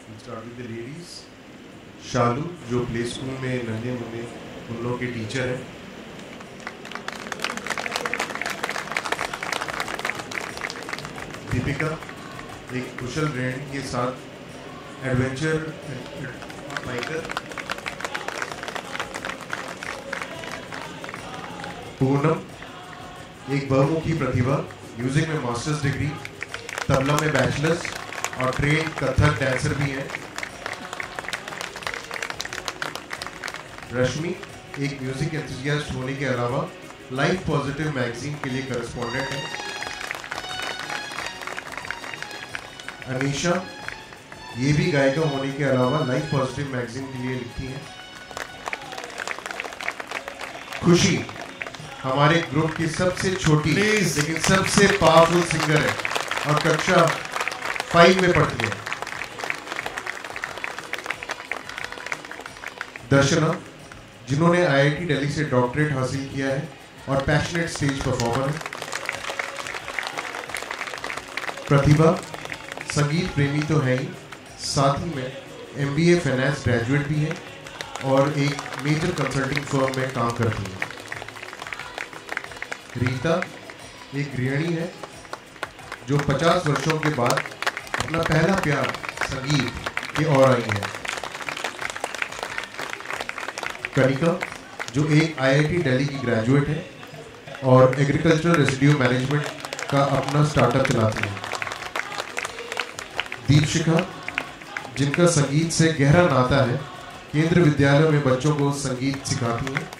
Start with the ladies. Shalu जो play school में नन्हे मुन्ने उन लोगों के टीचर हैं। दीपिका एक कुशल गृहिणी के साथ एडवेंचर बाइकर। पूनम एक बहुमुखी प्रतिभा, म्यूजिक में मास्टर्स डिग्री, तबला में बैचलर्स और ट्रेन कथक डांसर भी हैं। रश्मि एक म्यूजिक एंथुसियास्ट होने के अलावा लाइफ पॉजिटिव मैगजीन के लिए करस्पॉन्डेंट है। अनीशा ये भी गायिका होने के अलावा लाइफ पॉजिटिव मैगजीन के लिए लिखती हैं। खुशी हमारे ग्रुप की सबसे छोटी लेकिन सबसे पावरफुल सिंगर है और कक्षा 5 में पढ़ती है। दर्शना जिन्होंने आईआईटी दिल्ली से डॉक्टरेट हासिल किया है और पैशनेट स्टेज परफॉर्मर है। प्रतिभा संगीत प्रेमी तो है ही, साथ ही में एमबीए फाइनेंस ग्रेजुएट भी है और एक मेजर कंसल्टिंग फर्म में काम करती है। रीता एक गृहिणी है जो 50 वर्षों के बाद अपना पहला प्यार संगीत की ओर आई है। कनिका जो एक आईआईटी दिल्ली की ग्रेजुएट है और एग्रीकल्चरल रेसिड्यू मैनेजमेंट का अपना स्टार्टअप चलाती है। दीपशिखा जिनका संगीत से गहरा नाता है, केंद्र विद्यालय में बच्चों को संगीत सिखाती हैं।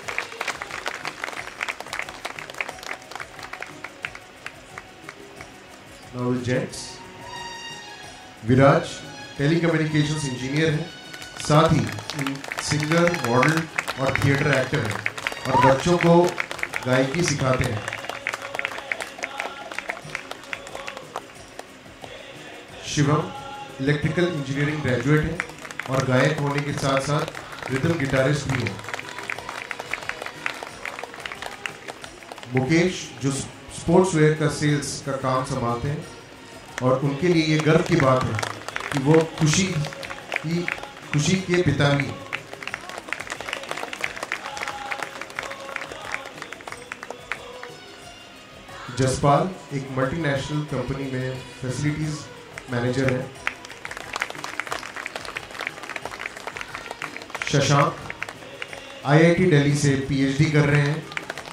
Now the gents, Viraj telecommunications engineer है, साथ ही सिंगर, मॉडल और थिएटर एक्टर है और बच्चों को गायकी सिखाते हैं। शिवम इलेक्ट्रिकल इंजीनियरिंग ग्रेजुएट है और गायक होने के साथ साथ रिदम गिटारिस्ट भी है। मुकेश जो स्पोर्ट्स वेयर का सेल्स का काम संभालते हैं और उनके लिए ये गर्व की बात है कि वो खुशी के पिता भी हैं। जसपाल एक मल्टीनेशनल कंपनी में फैसिलिटीज मैनेजर है। शशांक आईआईटी दिल्ली से पीएचडी कर रहे हैं।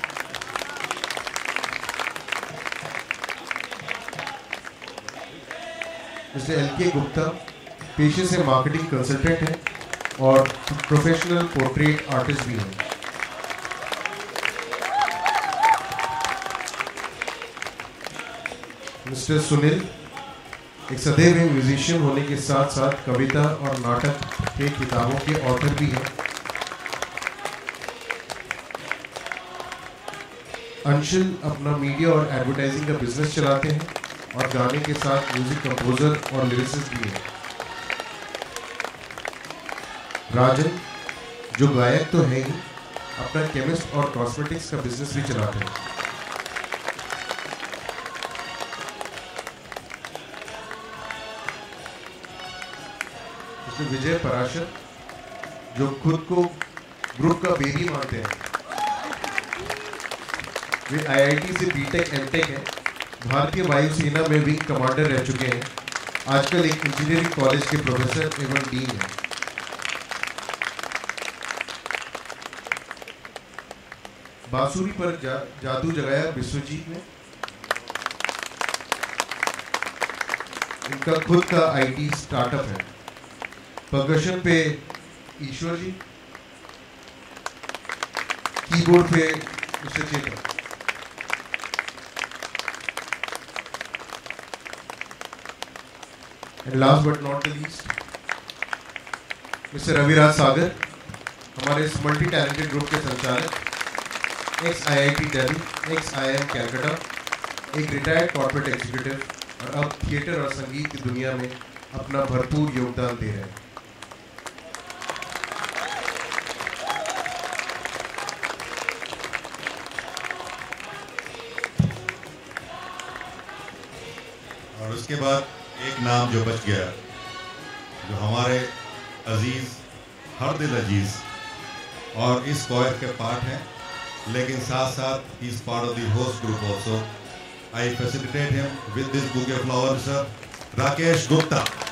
मिस्टर एलके गुप्ता पेशे से मार्केटिंग कंसल्टेंट हैं और प्रोफेशनल पोर्ट्रेट आर्टिस्ट भी हैं। मिस्टर सुनील एक सदैव म्यूजिशियन होने के साथ साथ कविता और नाटक के किताबों के ऑथर भी हैं। अंशुल अपना मीडिया और एडवर्टाइजिंग का बिजनेस चलाते हैं और गाने के साथ म्यूजिक कंपोजर और लिरिसिस्ट भी है। राजन जो गायक तो है ही, अपना केमिस्ट और कॉस्मेटिक्स का बिजनेस भी चलाते हैं। इसमें विजय पराशर जो खुद को ग्रुप का बेबी मानते हैं। वे आईआईटी से बीटेक एमटेक है, भारतीय वायुसेना में विंग कमांडर रह चुके हैं, आजकल एक इंजीनियरिंग कॉलेज के प्रोफेसर एवं डीन हैं। बांसुरी पर जादू जगाया विश्वजीत ने। इनका खुद का आईटी स्टार्टअप है। परकशन पे ईश्वर जी, कीबोर्ड पे mister Chetan. And last but not the least mister Raviraj Sagar, हमारे इस मल्टी टैलेंटेड ग्रुप के संचालक, ex IIT Delhi, ex IIM Calcutta, एक रिटायर्ड कॉर्पोरेट एग्जीक्यूटिव और अब थिएटर और संगीत की दुनिया में अपना भरपूर योगदान दे रहे हैं। और उसके बाद एक नाम जो बच गया जो हमारे अजीज़ हर दिल अजीज़ और इस कॉयर के पार्ट हैं, लेकिन साथ साथ ही is part of the host group also. I facilitate him with this bouquet flower, sir Rakesh Gupta.